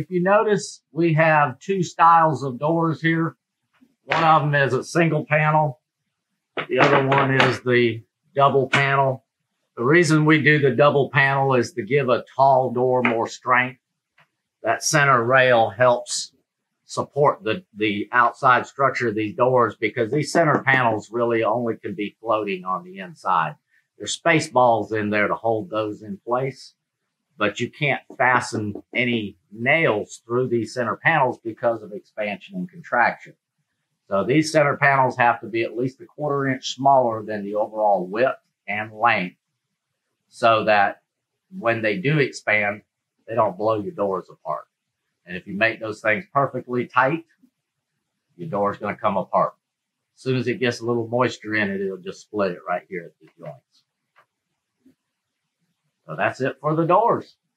if you notice, we have two styles of doors here. One of them is a single panel. The other one is the double panel. The reason we do the double panel is to give a tall door more strength. That center rail helps support the outside structure of these doors, because these center panels really only can be floating on the inside. There's space balls in there to hold those in place, but you can't fasten any nails through these center panels because of expansion and contraction. So these center panels have to be at least a 1/4 inch smaller than the overall width and length, so that when they do expand, they don't blow your doors apart. And if you make those things perfectly tight, your door is going to come apart. As soon as it gets a little moisture in it, it'll just split it right here at the joints. So that's it for the doors.